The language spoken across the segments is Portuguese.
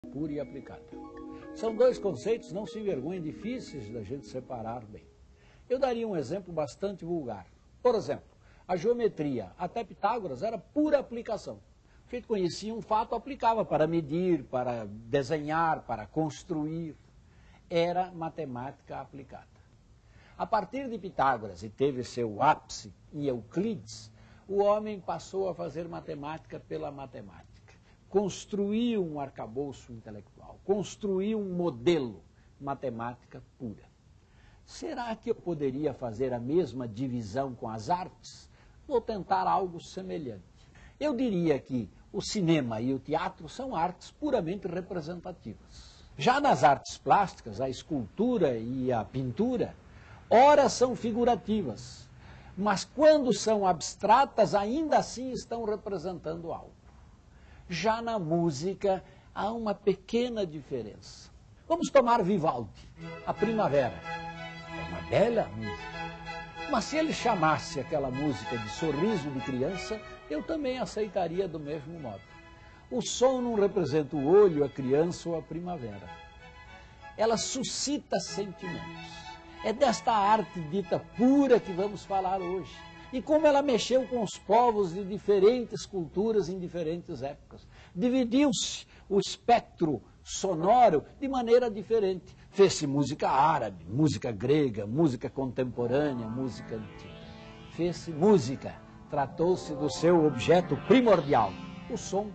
pura e aplicada. São dois conceitos, não se envergonhem, difíceis da gente separar bem. Eu daria um exemplo bastante vulgar. Por exemplo, a geometria, até Pitágoras, era pura aplicação. O sujeito conhecia um fato, aplicava para medir, para desenhar, para construir. Era matemática aplicada. A partir de Pitágoras, e teve seu ápice em Euclides, o homem passou a fazer matemática pela matemática. Construiu um arcabouço intelectual, construiu um modelo, matemática pura. Será que eu poderia fazer a mesma divisão com as artes? Vou tentar algo semelhante. Eu diria que o cinema e o teatro são artes puramente representativas. Já nas artes plásticas, a escultura e a pintura, ora são figurativas, mas quando são abstratas, ainda assim estão representando algo. Já na música, há uma pequena diferença. Vamos tomar Vivaldi, A Primavera. É uma bela música. Mas se ele chamasse aquela música de Sorriso de Criança, eu também aceitaria do mesmo modo. O som não representa o olho, a criança ou a primavera. Ela suscita sentimentos. É desta arte dita pura que vamos falar hoje. E como ela mexeu com os povos de diferentes culturas em diferentes épocas. Dividiu-se o espectro sonoro de maneira diferente. Fez-se música árabe, música grega, música contemporânea, música antiga. Fez-se música, tratou-se do seu objeto primordial, o som.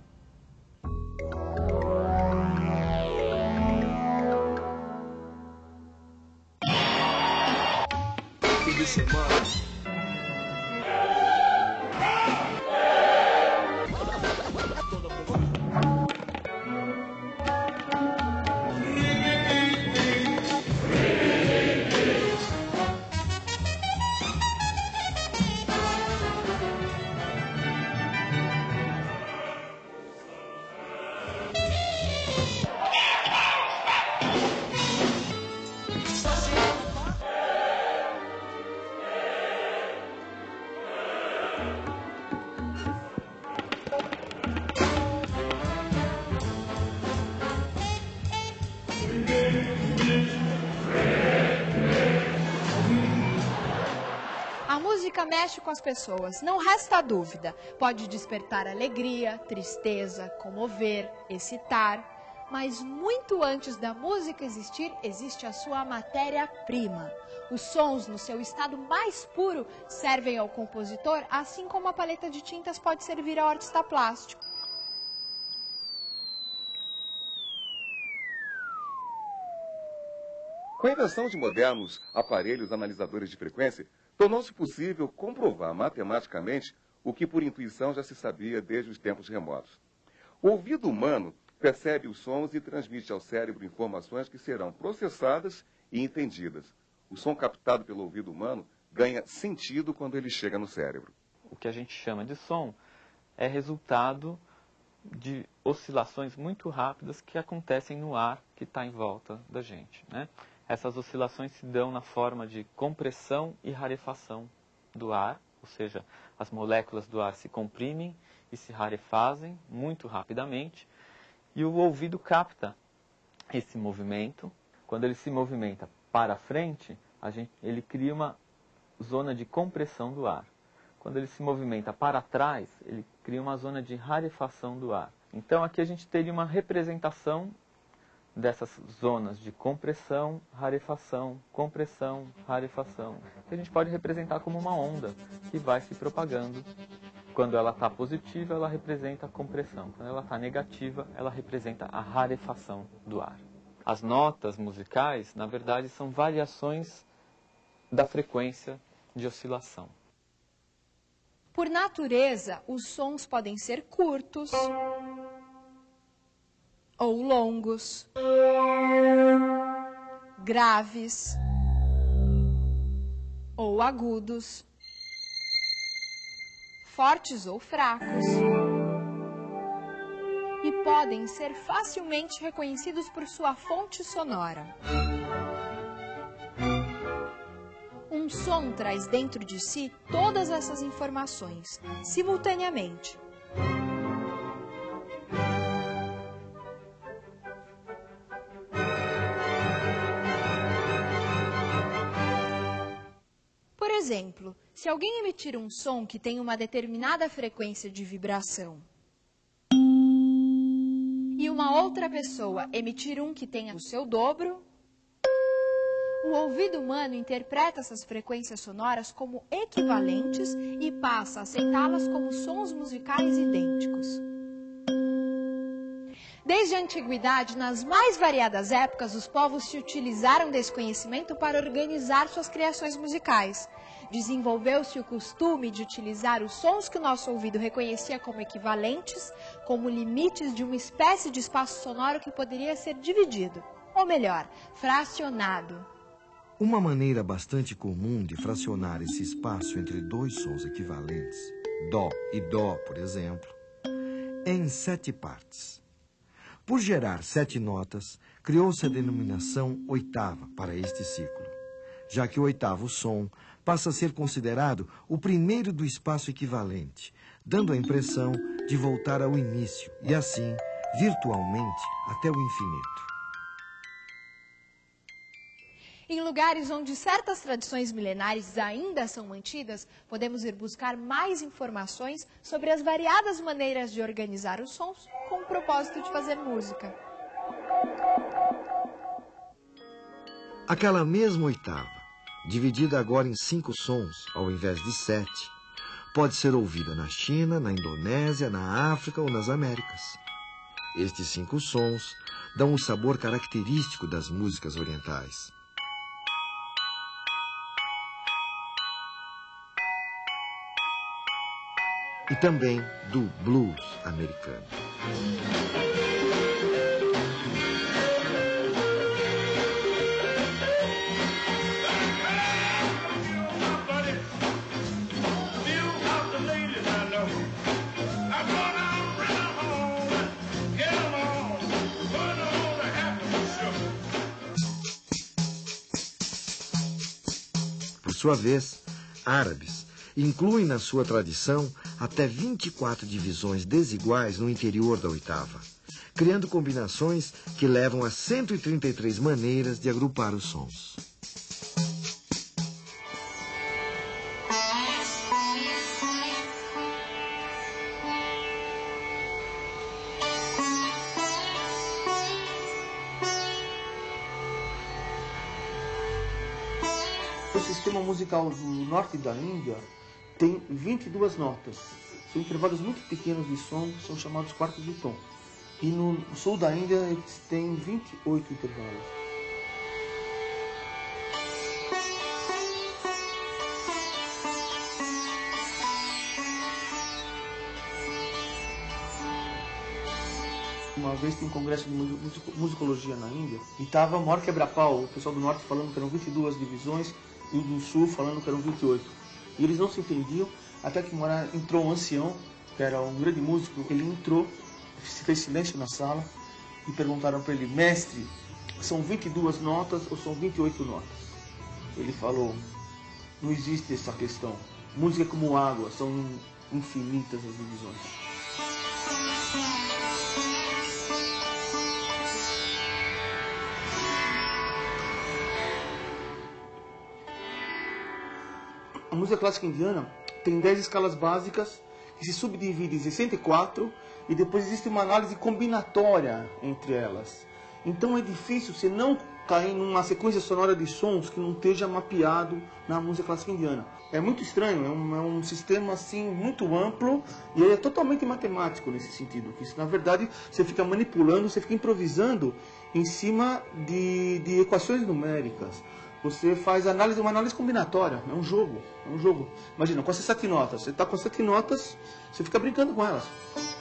A música mexe com as pessoas, não resta dúvida. Pode despertar alegria, tristeza, comover, excitar. Mas muito antes da música existir, existe a sua matéria-prima. Os sons, no seu estado mais puro, servem ao compositor, assim como a paleta de tintas pode servir ao artista plástico. Com a invenção de modernos aparelhos analisadores de frequência, tornou-se possível comprovar matematicamente o que por intuição já se sabia desde os tempos remotos. O ouvido humano percebe os sons e transmite ao cérebro informações que serão processadas e entendidas. O som captado pelo ouvido humano ganha sentido quando ele chega no cérebro. O que a gente chama de som é resultado de oscilações muito rápidas que acontecem no ar que está em volta da gente, né? Essas oscilações se dão na forma de compressão e rarefação do ar, ou seja, as moléculas do ar se comprimem e se rarefazem muito rapidamente, e o ouvido capta esse movimento. Quando ele se movimenta para frente, ele cria uma zona de compressão do ar. Quando ele se movimenta para trás, ele cria uma zona de rarefação do ar. Então aqui a gente teria uma representação dessas zonas de compressão, rarefação, que a gente pode representar como uma onda que vai se propagando. Quando ela está positiva, ela representa a compressão. Quando ela está negativa, ela representa a rarefação do ar. As notas musicais, na verdade, são variações da frequência de oscilação. Por natureza, os sons podem ser curtos ou longos, graves ou agudos, fortes ou fracos, e podem ser facilmente reconhecidos por sua fonte sonora. Um som traz dentro de si todas essas informações, simultaneamente. exemplo, se alguém emitir um som que tem uma determinada frequência de vibração e uma outra pessoa emitir um que tenha o seu dobro, o ouvido humano interpreta essas frequências sonoras como equivalentes e passa a aceitá-las como sons musicais idênticos. Desde a antiguidade, nas mais variadas épocas, os povos se utilizaram desse conhecimento para organizar suas criações musicais. Desenvolveu-se o costume de utilizar os sons que o nosso ouvido reconhecia como equivalentes, como limites de uma espécie de espaço sonoro que poderia ser dividido, ou melhor, fracionado. Uma maneira bastante comum de fracionar esse espaço entre dois sons equivalentes, Dó e Dó, por exemplo, é em 7 partes. Por gerar 7 notas, criou-se a denominação oitava para este ciclo, já que o oitavo som passa a ser considerado o primeiro do espaço equivalente, dando a impressão de voltar ao início e, assim, virtualmente, até o infinito. Em lugares onde certas tradições milenares ainda são mantidas, podemos ir buscar mais informações sobre as variadas maneiras de organizar os sons com o propósito de fazer música. Aquela mesma oitava, dividida agora em 5 sons, ao invés de 7, pode ser ouvida na China, na Indonésia, na África ou nas Américas. Estes 5 sons dão o sabor característico das músicas orientais. E também do blues americano. Por sua vez, árabes incluem na sua tradição até 24 divisões desiguais no interior da oitava, criando combinações que levam a 133 maneiras de agrupar os sons. O sistema musical do norte da Índia tem 22 notas. São intervalos muito pequenos de som, que são chamados quartos de tom. E no sul da Índia eles têm 28 intervalos. Uma vez tem um congresso de musicologia na Índia e estava o maior quebra-pau, o pessoal do norte falando que eram 22 divisões e o do sul falando que eram 28. E eles não se entendiam, até que entrou um ancião, que era um grande músico. Ele entrou, fez silêncio na sala e perguntaram para ele: mestre, são 22 notas ou são 28 notas? Ele falou: não existe essa questão. Música é como água, são infinitas as divisões. A música clássica indiana tem 10 escalas básicas que se subdividem em 64 e depois existe uma análise combinatória entre elas. Então é difícil você não cair numa sequência sonora de sons que não esteja mapeado na música clássica indiana. É muito estranho, é um sistema assim muito amplo e é totalmente matemático nesse sentido. Que na verdade você fica manipulando, você fica improvisando em cima de equações numéricas. Você faz uma análise combinatória, é um jogo. Imagina, com essas 7 notas, você está com 7 notas, você fica brincando com elas.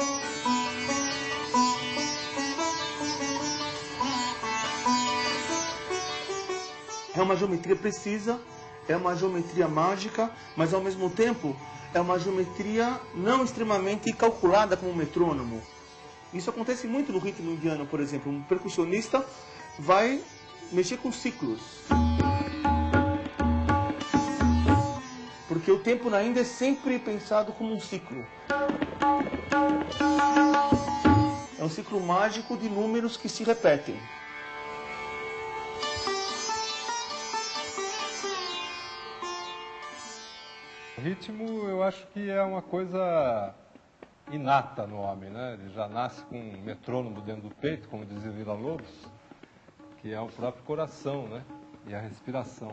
É uma geometria precisa, é uma geometria mágica, mas ao mesmo tempo é uma geometria não extremamente calculada como um metrônomo. Isso acontece muito no ritmo indiano, por exemplo. Um percussionista vai mexer com ciclos. Porque o tempo na Índia é sempre pensado como um ciclo. É um ciclo mágico de números que se repetem. O ritmo, eu acho que é uma coisa inata no homem, né? Ele já nasce com um metrônomo dentro do peito, como dizia Villa-Lobos, que é o próprio coração, né? E a respiração.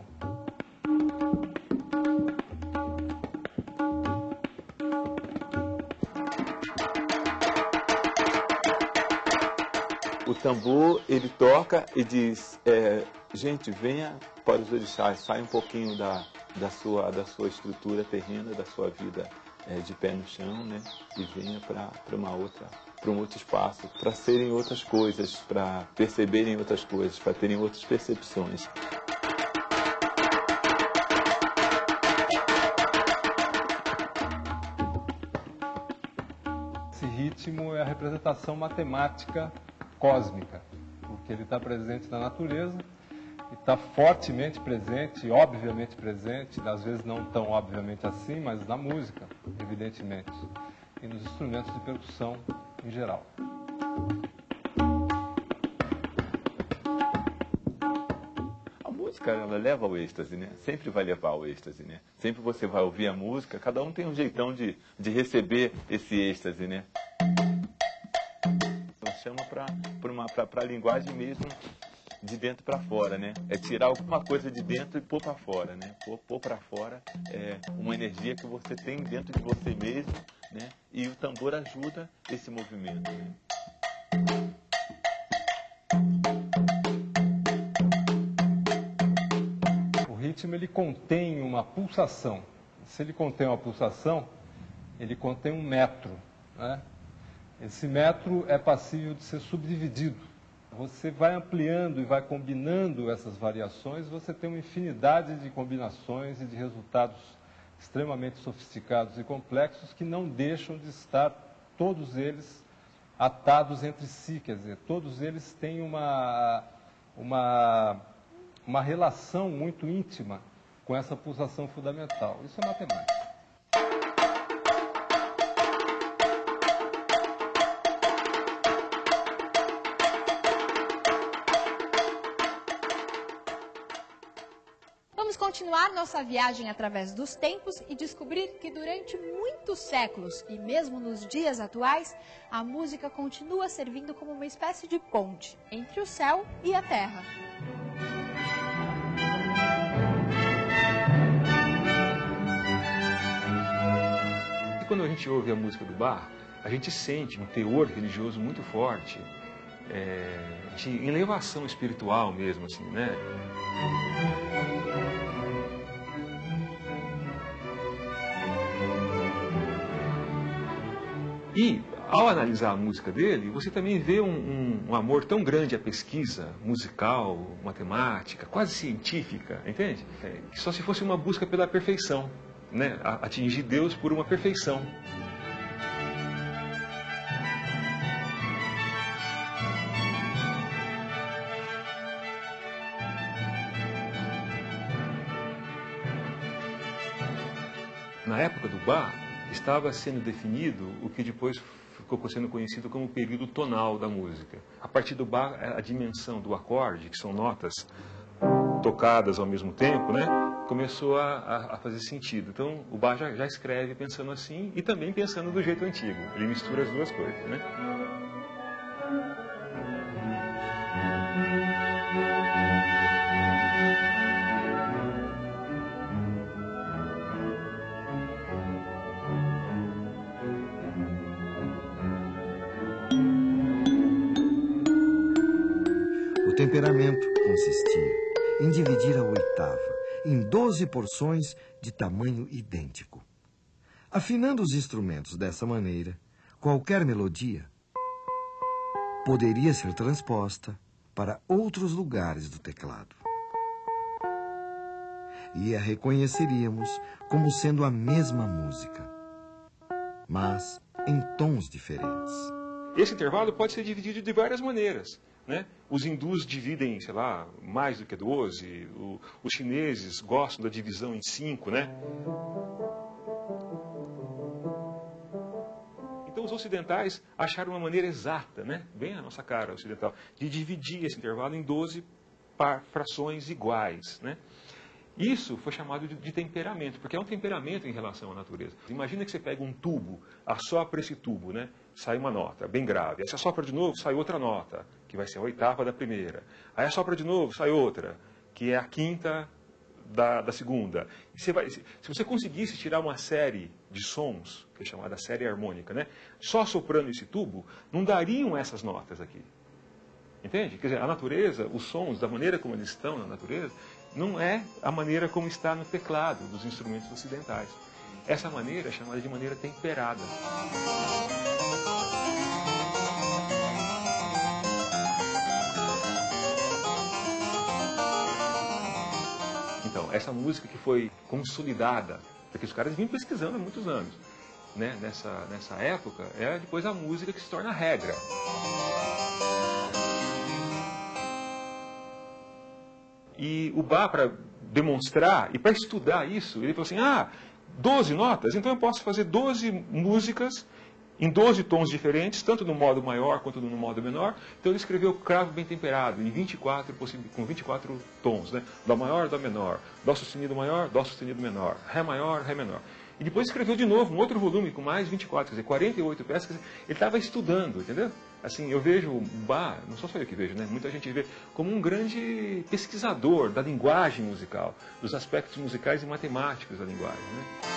O tambor, ele toca e diz, gente, venha para os orixás, saia um pouquinho da sua estrutura terrena, da sua vida de pé no chão, né? E venha para um outro espaço, para serem outras coisas, para perceberem outras coisas, para terem outras percepções. Esse ritmo é a representação matemática cósmica, porque ele está presente na natureza, está fortemente presente, obviamente presente, às vezes não tão obviamente assim, mas na música, evidentemente, e nos instrumentos de percussão em geral. A música, ela leva ao êxtase, né? Sempre vai levar ao êxtase, né? Sempre você vai ouvir a música, cada um tem um jeitão de receber esse êxtase, né? Chama para a linguagem mesmo de dentro para fora, né? É tirar alguma coisa de dentro e pôr para fora, né? Pôr para fora é uma energia que você tem dentro de você mesmo, né? E o tambor ajuda esse movimento, né? O ritmo, ele contém uma pulsação. Se ele contém uma pulsação, ele contém um metro, né? Esse metro é passível de ser subdividido. Você vai ampliando e vai combinando essas variações, você tem uma infinidade de combinações e de resultados extremamente sofisticados e complexos que não deixam de estar, todos eles, atados entre si. Quer dizer, todos eles têm uma relação muito íntima com essa pulsação fundamental. Isso é matemática. Vamos continuar nossa viagem através dos tempos e descobrir que durante muitos séculos, e mesmo nos dias atuais, a música continua servindo como uma espécie de ponte entre o céu e a terra. E quando a gente ouve a música do Bach, a gente sente um teor religioso muito forte, de elevação espiritual mesmo, assim, né? E, ao analisar a música dele, você também vê um amor tão grande à pesquisa musical, matemática, quase científica, entende? Que só se fosse uma busca pela perfeição, né? Atingir Deus por uma perfeição. Na época do Bach, estava sendo definido o que depois ficou sendo conhecido como o período tonal da música. A partir do Bach, a dimensão do acorde, que são notas tocadas ao mesmo tempo, né, começou a fazer sentido. Então, o Bach já escreve pensando assim e também pensando do jeito antigo. Ele mistura as duas coisas, né? O temperamento consistia em dividir a oitava em 12 porções de tamanho idêntico. Afinando os instrumentos dessa maneira, qualquer melodia poderia ser transposta para outros lugares do teclado. E a reconheceríamos como sendo a mesma música, mas em tons diferentes. Esse intervalo pode ser dividido de várias maneiras, né? Os hindus dividem, sei lá, mais do que 12, os chineses gostam da divisão em 5, né? Então os ocidentais acharam uma maneira exata, né? Bem a nossa cara ocidental, de dividir esse intervalo em 12 frações iguais, né? Isso foi chamado de temperamento, porque é um temperamento em relação à natureza. Imagina que você pega um tubo, assopra esse tubo, né? Sai uma nota bem grave. Aí você assopra de novo, sai outra nota, que vai ser a oitava da primeira. Aí assopra de novo, sai outra, que é a quinta da segunda. E se você conseguisse tirar uma série de sons, que é chamada série harmônica, né? Só soprando esse tubo, não dariam essas notas aqui. Entende? Quer dizer, a natureza, os sons, da maneira como eles estão na natureza, não é a maneira como está no teclado dos instrumentos ocidentais. Essa maneira é chamada de maneira temperada. Então, essa música que foi consolidada, porque os caras vinham pesquisando há muitos anos, né? Nessa época, é depois a música que se torna regra. E o Bach, para demonstrar e para estudar isso, ele falou assim, 12 notas, então eu posso fazer 12 músicas em 12 tons diferentes, tanto no modo maior quanto no modo menor. Então ele escreveu Cravo Bem Temperado, em 24 tons, né? Dó maior, Dó menor, Dó sustenido maior, Dó sustenido menor, Ré maior, Ré menor. E depois escreveu de novo um outro volume com mais 24, quer dizer, 48 peças. Quer dizer, ele estava estudando, entendeu? Assim, eu vejo o Bach, não só eu que vejo, né? Muita gente vê como um grande pesquisador da linguagem musical, dos aspectos musicais e matemáticos da linguagem, né?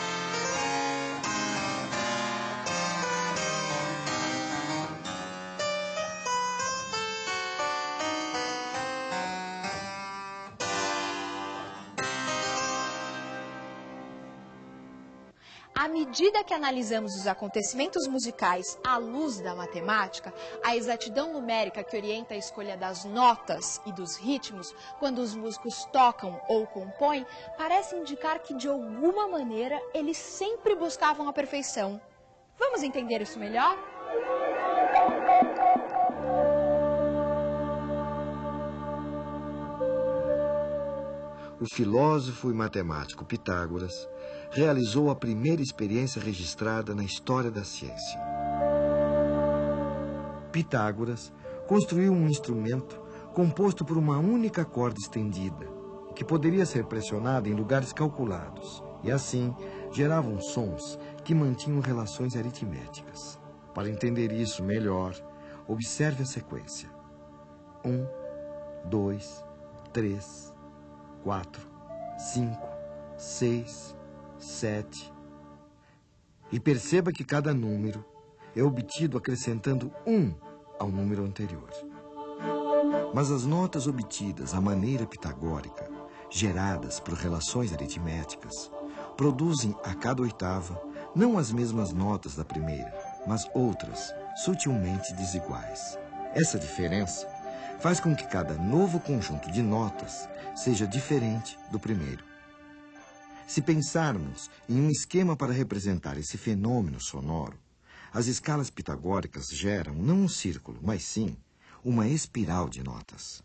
À medida que analisamos os acontecimentos musicais à luz da matemática, a exatidão numérica que orienta a escolha das notas e dos ritmos quando os músicos tocam ou compõem, parece indicar que, de alguma maneira, eles sempre buscavam a perfeição. Vamos entender isso melhor? O filósofo e matemático Pitágoras realizou a primeira experiência registrada na história da ciência. Pitágoras construiu um instrumento composto por uma única corda estendida, que poderia ser pressionada em lugares calculados, e assim geravam sons que mantinham relações aritméticas. Para entender isso melhor, observe a sequência. 1, 2, 3, 4, 5, 6, 7. E perceba que cada número é obtido acrescentando 1 ao número anterior. Mas as notas obtidas à maneira pitagórica, geradas por relações aritméticas, produzem a cada oitava não as mesmas notas da primeira, mas outras sutilmente desiguais. Essa diferença faz com que cada novo conjunto de notas seja diferente do primeiro. Se pensarmos em um esquema para representar esse fenômeno sonoro, as escalas pitagóricas geram não um círculo, mas sim uma espiral de notas.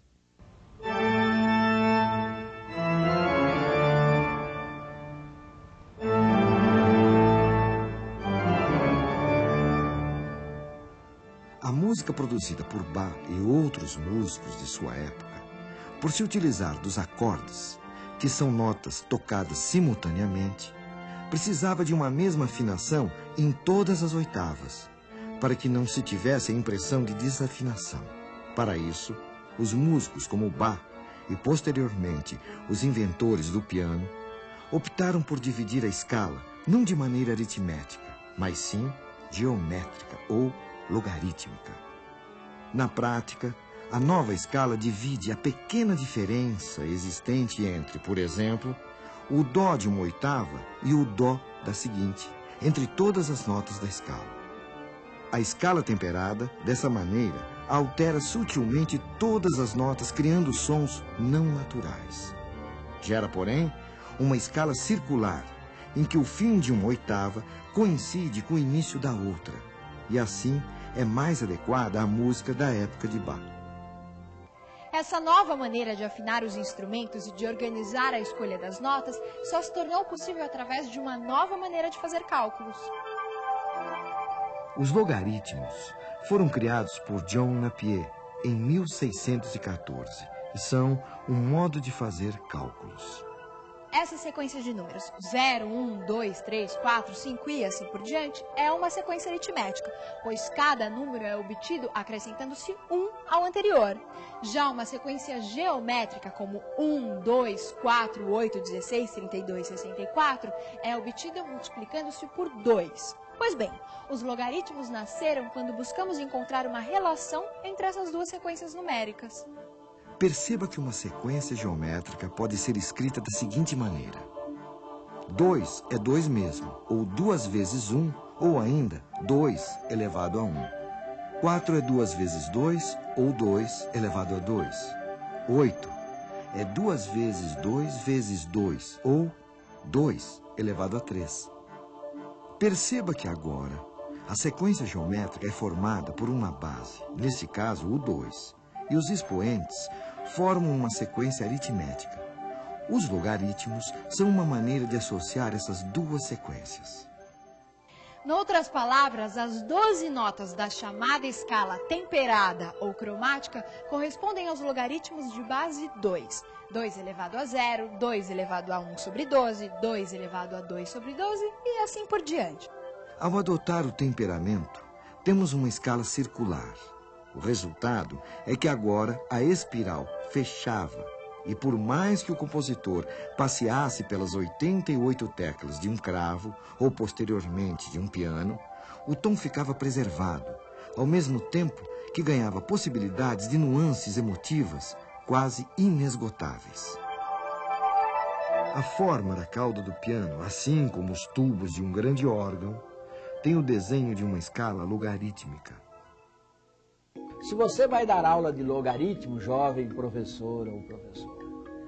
A música produzida por Bach e outros músicos de sua época, por se utilizar dos acordes, que são notas tocadas simultaneamente, precisava de uma mesma afinação em todas as oitavas, para que não se tivesse a impressão de desafinação. Para isso, os músicos como Bach e, posteriormente, os inventores do piano, optaram por dividir a escala não de maneira aritmética, mas sim geométrica ou logarítmica. Na prática, a nova escala divide a pequena diferença existente entre, por exemplo, o Dó de uma oitava e o Dó da seguinte, entre todas as notas da escala. A escala temperada, dessa maneira, altera sutilmente todas as notas, criando sons não naturais. Gera, porém, uma escala circular, em que o fim de uma oitava coincide com o início da outra, e assim é mais adequada à música da época de Bach. Essa nova maneira de afinar os instrumentos e de organizar a escolha das notas só se tornou possível através de uma nova maneira de fazer cálculos. Os logaritmos foram criados por John Napier em 1614 e são um modo de fazer cálculos. Essa sequência de números 0, 1, 2, 3, 4, 5 e assim por diante é uma sequência aritmética, pois cada número é obtido acrescentando-se 1 ao anterior. Já uma sequência geométrica como 1, 2, 4, 8, 16, 32, 64 é obtida multiplicando-se por 2. Pois bem, os logaritmos nasceram quando buscamos encontrar uma relação entre essas duas sequências numéricas. Perceba que uma sequência geométrica pode ser escrita da seguinte maneira. 2 é 2 mesmo, ou 2 vezes 1, ou ainda 2 elevado a 1. 4 é 2 vezes 2, ou 2 elevado a 2. 8 é 2 vezes 2 vezes 2, ou 2 elevado a 3. Perceba que agora a sequência geométrica é formada por uma base, neste caso o 2, e os expoentes formam uma sequência aritmética. Os logaritmos são uma maneira de associar essas duas sequências. Noutras palavras, as 12 notas da chamada escala temperada ou cromática correspondem aos logaritmos de base 2. 2 elevado a 0, 2 elevado a 1 sobre 12, 2 elevado a 2 sobre 12 e assim por diante. Ao adotar o temperamento, temos uma escala circular. O resultado é que agora a espiral fechava e por mais que o compositor passeasse pelas 88 teclas de um cravo ou posteriormente de um piano, o tom ficava preservado, ao mesmo tempo que ganhava possibilidades de nuances emotivas quase inesgotáveis. A forma da cauda do piano, assim como os tubos de um grande órgão, tem o desenho de uma escala logarítmica. Se você vai dar aula de logaritmo, jovem professor ou professora,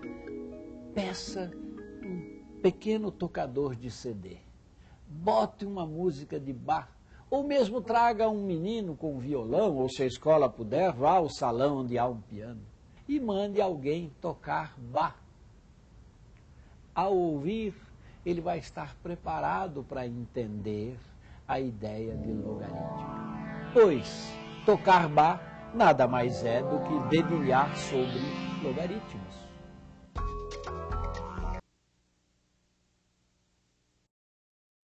peça um pequeno tocador de CD, bote uma música de Bach, ou mesmo traga um menino com violão, ou se a escola puder, vá ao salão onde há um piano, e mande alguém tocar Bach. Ao ouvir, ele vai estar preparado para entender a ideia de logaritmo. Pois tocar Bach nada mais é do que dedilhar sobre logaritmos.